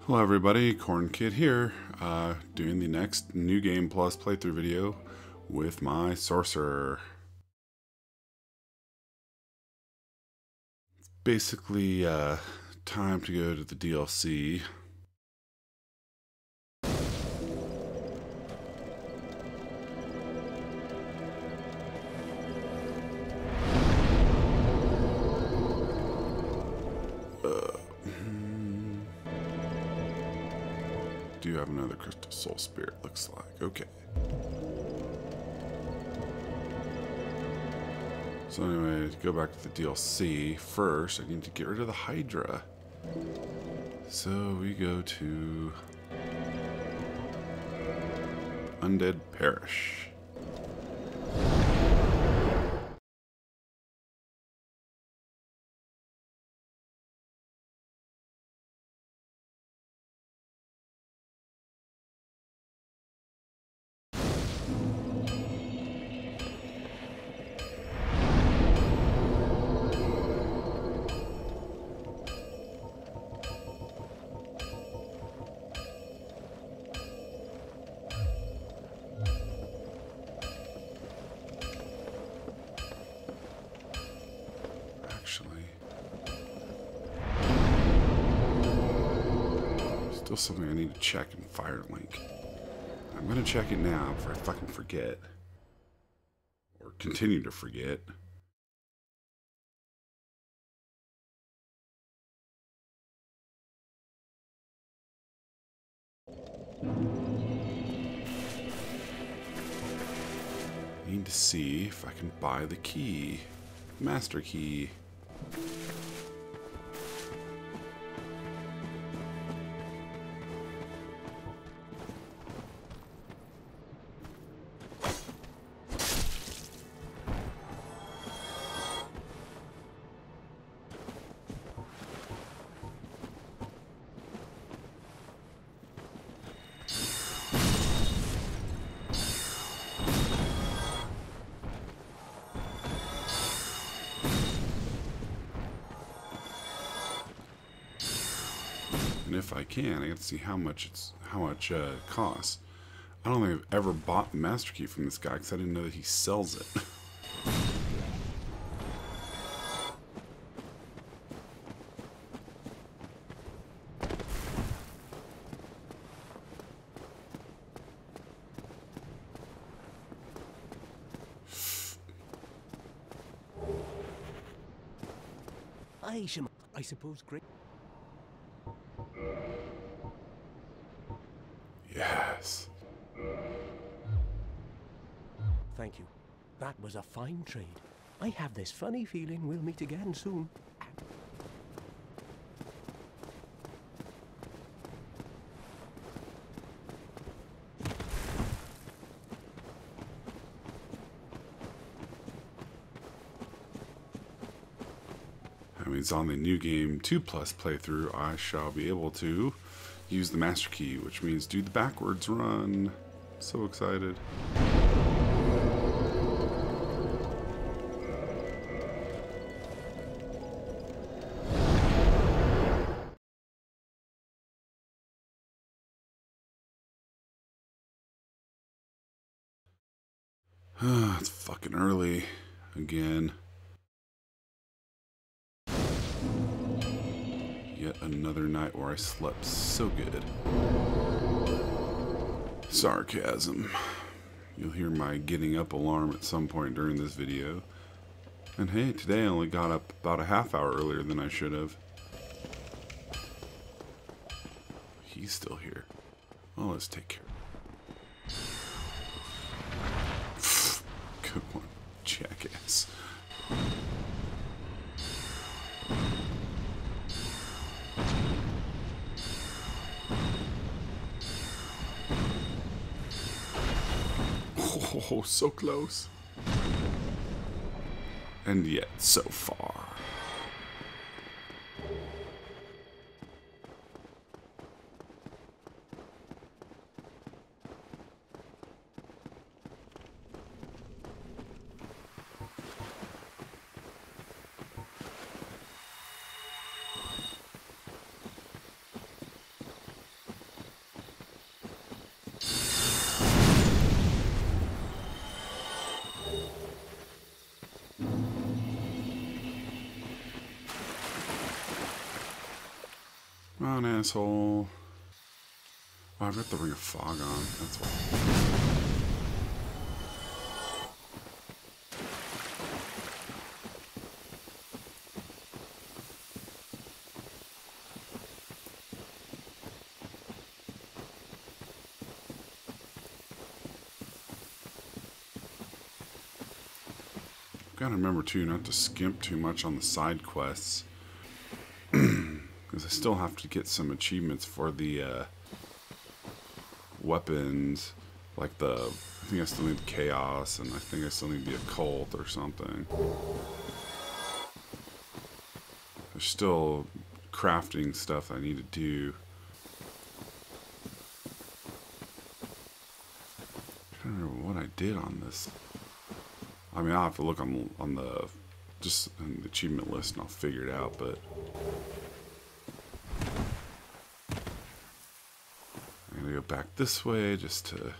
Hello everybody, Corn Kid here, doing the next New Game Plus playthrough video with my Sorcerer. Basically, time to go to the DLC. Do have another Crystal Soul Spirit, looks like. Okay. So anyway, to go back to the DLC, first I need to get rid of the Hydra. So we go to Undead Parish. Still something I need to check in Firelink. I'm gonna check it now before I fucking forget. Or continue to forget. Need to see if I can buy the key. Master key. And if I can, I got to see how much it costs. I don't think I've ever bought the Master Key from this guy because I didn't know that he sells it. I suppose great. Yes. Thank you. That was a fine trade. I have this funny feeling we'll meet again soon. That means on the New Game 2 Plus playthrough, I shall be able to use the Master Key, which means do the backwards run. So excited. It's fucking early again. Yet another night where I slept so good. Sarcasm. You'll hear my getting up alarm at some point during this video. And hey, today I only got up about a half hour earlier than I should have. He's still here. Well, let's take care. Good one, jackass. Oh, so close. And yet so far. Come on, asshole. Oh, I've got the Ring of Fog on. That's why. Gotta remember too not to skimp too much on the side quests, because I still have to get some achievements for the weapons, like I think I still need Chaos, and I think I still need the Occult or something. There's still crafting stuff I need to do. I don't remember what I did on this. I mean, I'll have to look on the just in the achievement list and I'll figure it out, but I'm gonna go back this way just to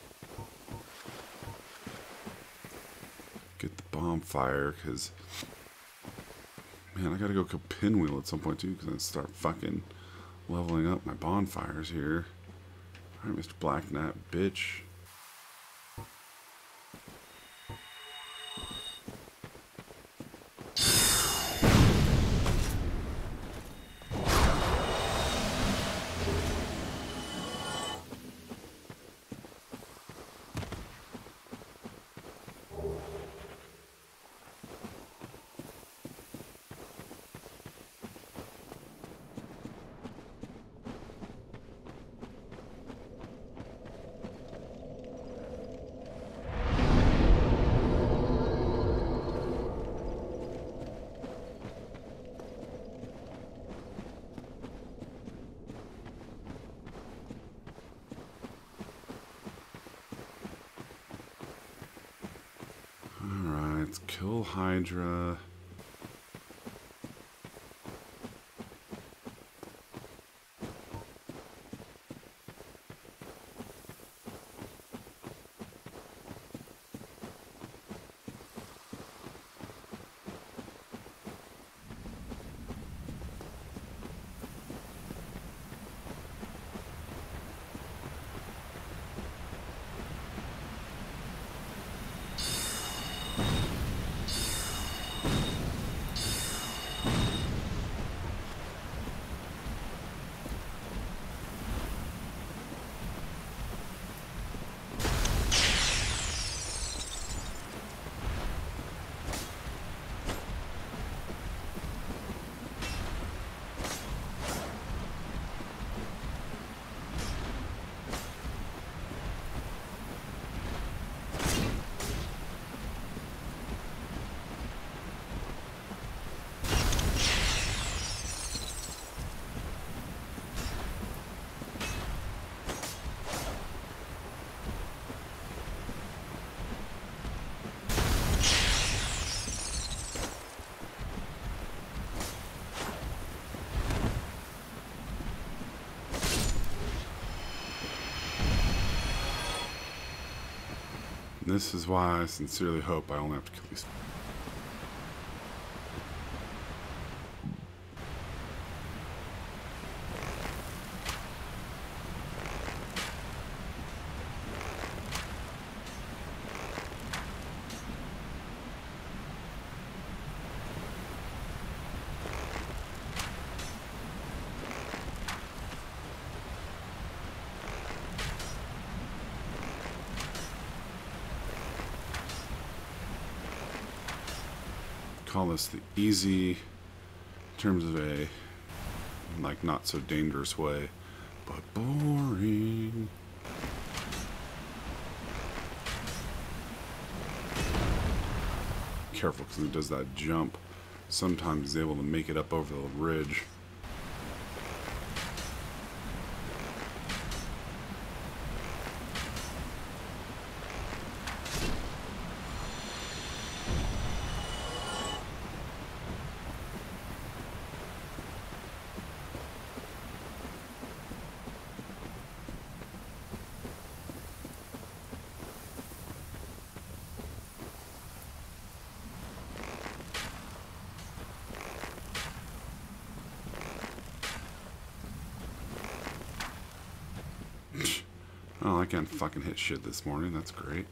get the bonfire, because man, I gotta go kill Pinwheel at some point too, because I start fucking leveling up my bonfires here. Alright, Mr. Black Knight, bitch. Let's kill Hydra. This is why I sincerely hope I only have to kill these. Call this the easy, in terms of a like not so dangerous way, but boring. Careful, because he does that jump. Sometimes he's able to make it up over the ridge. Oh, I can't fucking hit shit this morning. That's great.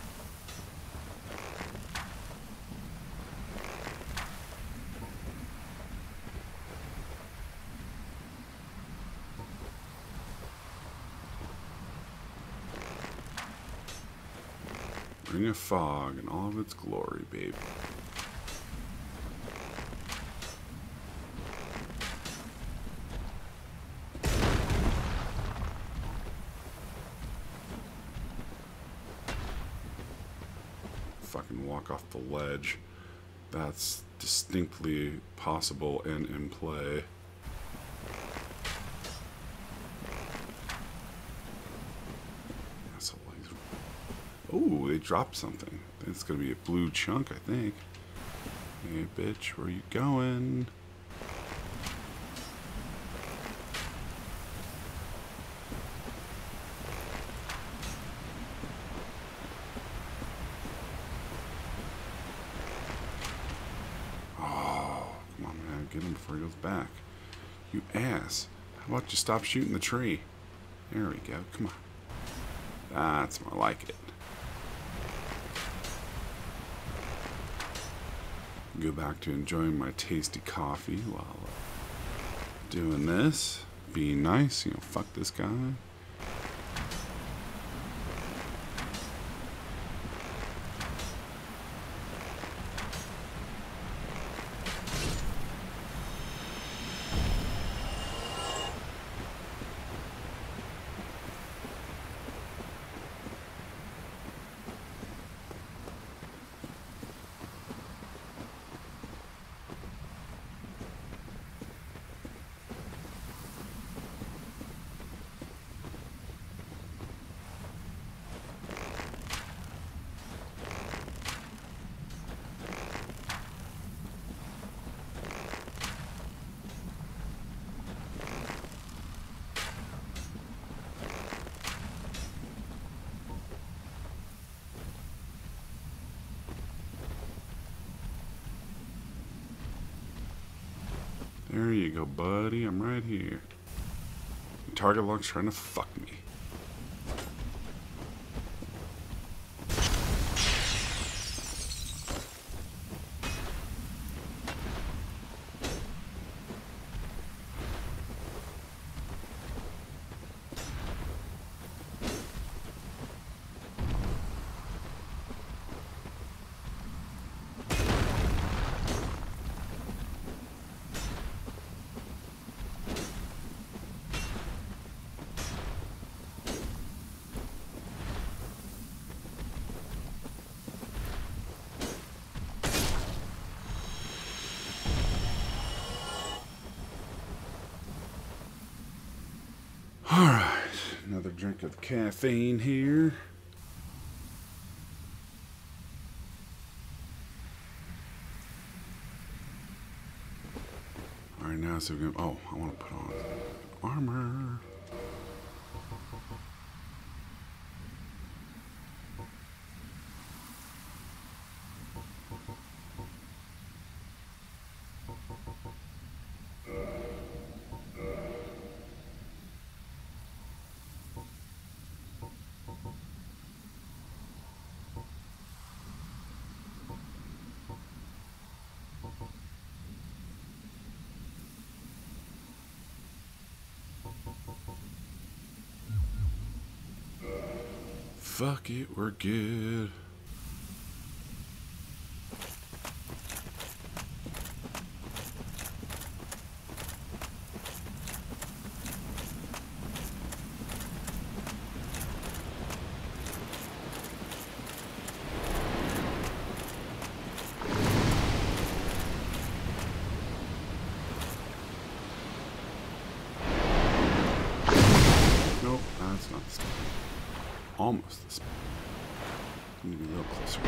Bring a fog in all of its glory, babe. Fucking walk off the ledge. That's distinctly possible and in play. Oh, they dropped something. It's gonna be a blue chunk, I think. Hey, bitch, where you going? Oh, come on, man. Get him before he goes back. You ass. How about you stop shooting the tree? There we go. Come on. That's more like it. Go back to enjoying my tasty coffee while doing this. Being nice, you know, fuck this guy. There you go, buddy. I'm right here. Target lock's trying to fuck me. Alright, another drink of caffeine here. Alright, now so we're gonna. Oh, I want to put on armor. Fuck it, we're good. Nope, that's not the spot. Almost the spot. Need to be a little closer.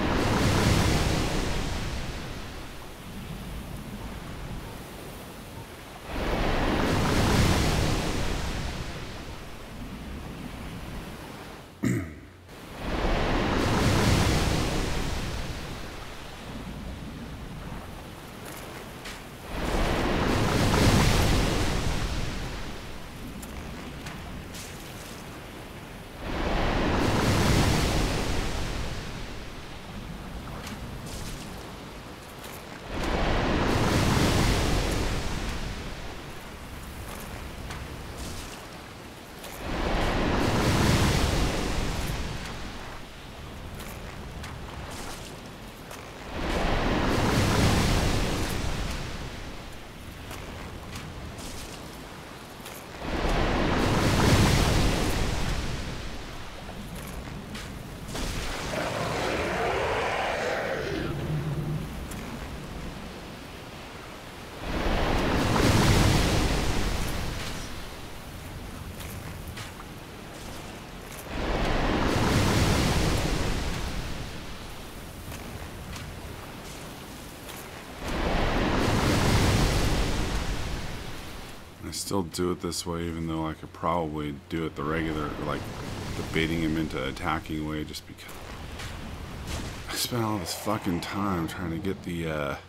I still do it this way, even though I could probably do it the regular, like the baiting him into attacking way, just because I spent all this fucking time trying to get the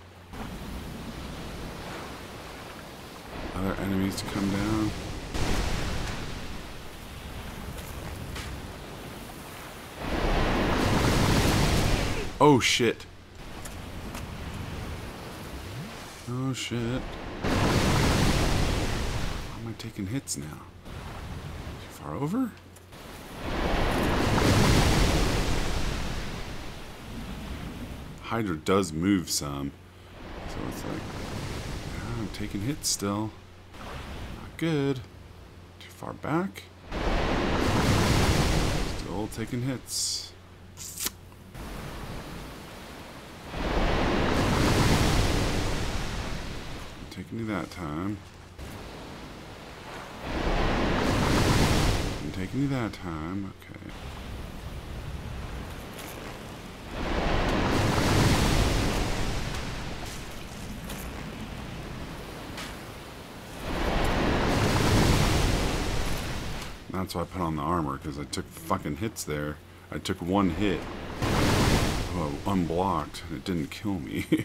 other enemies to come down. Oh shit. Oh shit. Why am I taking hits now? Too far over? Hydra does move some. So it's like, yeah, I'm taking hits still. Not good. Too far back. Still taking hits. Taking you that time. I'm taking you that time. Okay. That's why I put on the armor, because I took fucking hits there. I took one hit. Oh, unblocked, and it didn't kill me.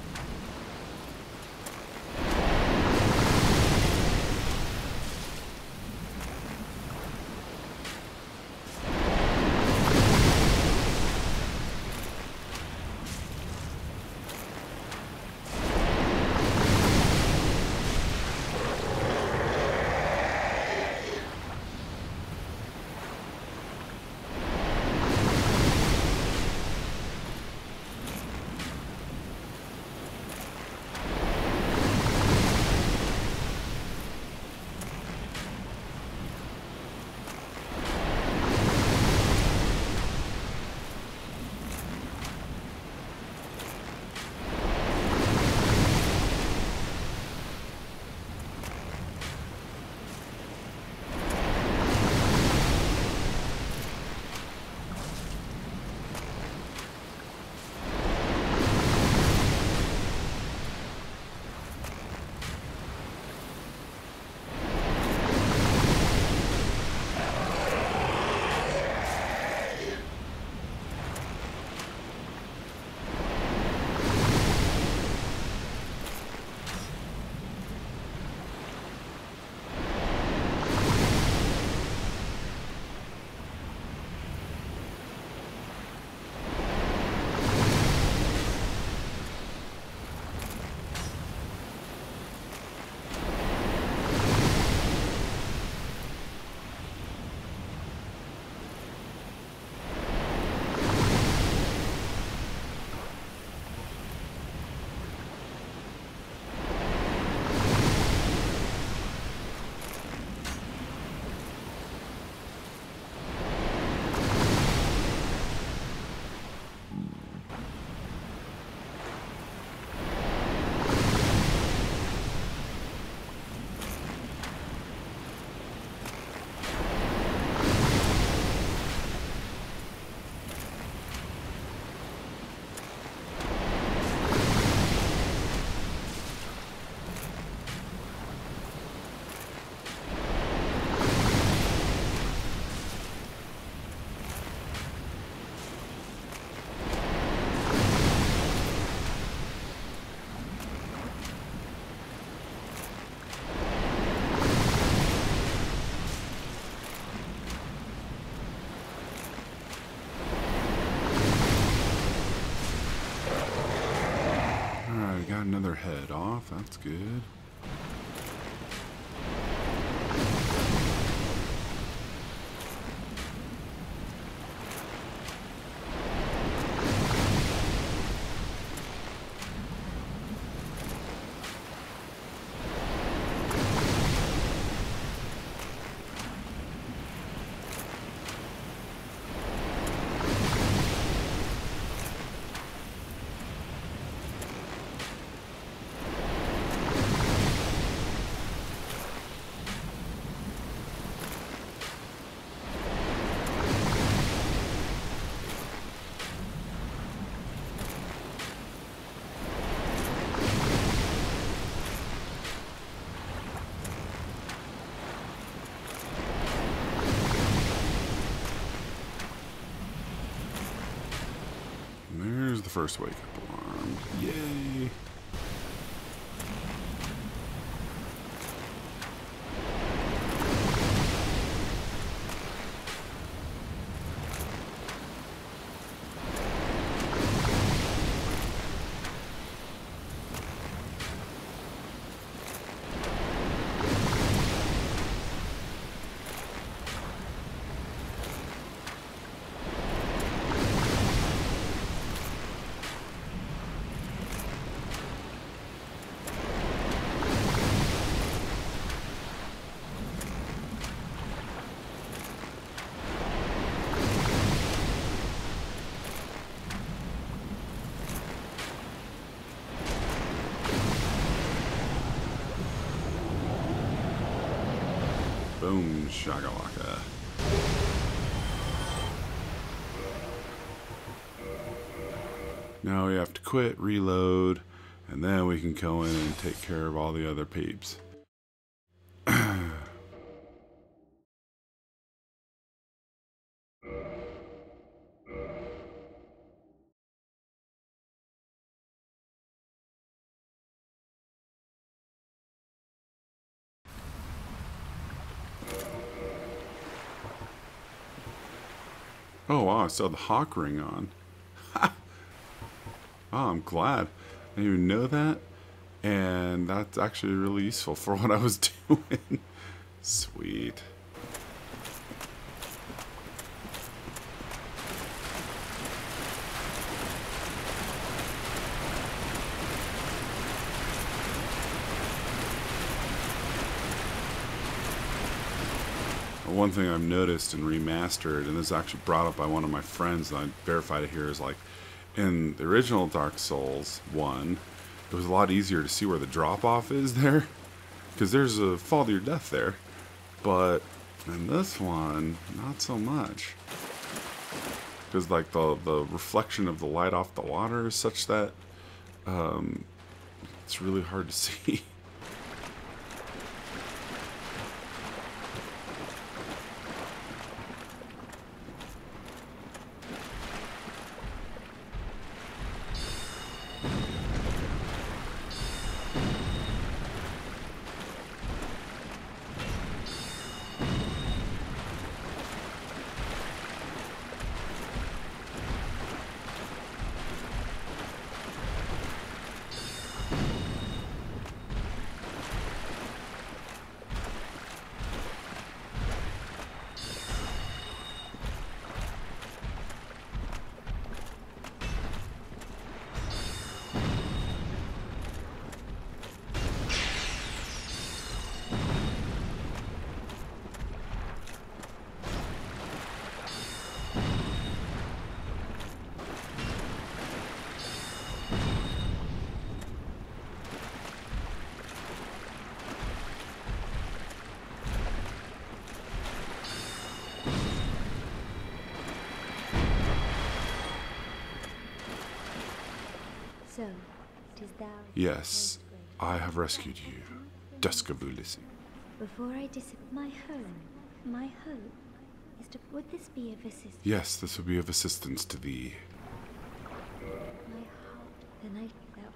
Got another head off, that's good. first wake up alarm. Yay! Boom, shakalaka. Now we have to quit, reload, and then we can go in and take care of all the other peeps. Oh wow, I still have the hawk ring on. Oh, I'm glad. I didn't even know that. And that's actually really useful for what I was doing. Sweet. One thing I've noticed and remastered, and this is actually brought up by one of my friends, and I verified it here, is like in the original Dark Souls 1, it was a lot easier to see where the drop-off is there, because there's a fall to your death there. But in this one, not so much. Because like the reflection of the light off the water is such that it's really hard to see. So, 'tis thou. Yes, I have rescued you, Dusk of Ulysses. Before I my hope is to. Would this be of assistance? Yes, this will be of assistance to thee. My heart, then I felt.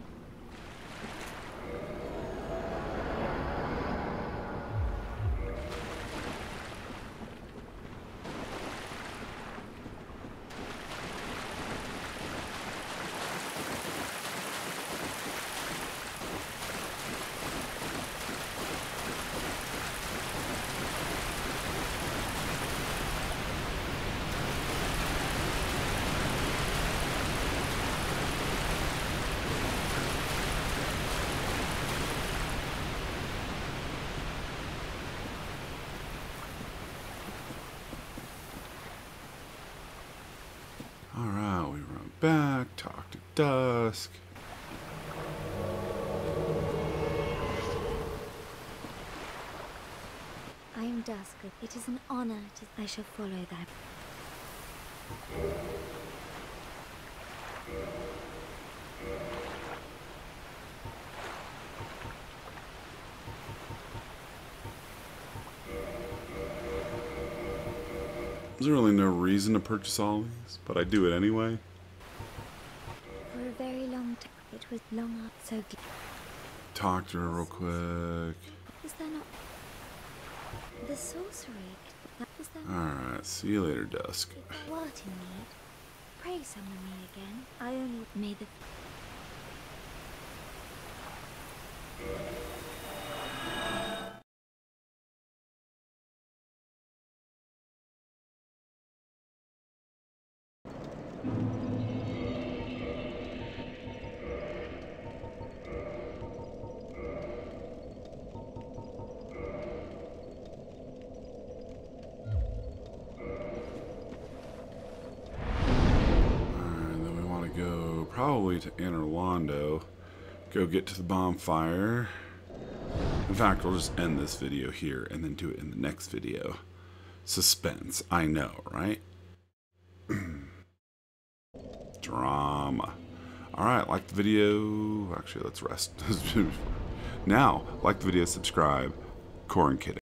Alright, we run back, talk to Dusk. I am Dusk. It is an honor to. I shall follow thy. There's really no reason to purchase all these, but I do it anyway. was long so. Talk to her real quick. Is there not the sorcery? Is there Alright, see you later, Dusk. what in need? Pray summon me again. I only may the. Probably to Anor Londo. Go get to the bonfire. In fact, we'll just end this video here and then do it in the next video. Suspense, I know, right? Drama. Alright, like the video. Actually, let's rest. Now, like the video, subscribe. Corn Kidding.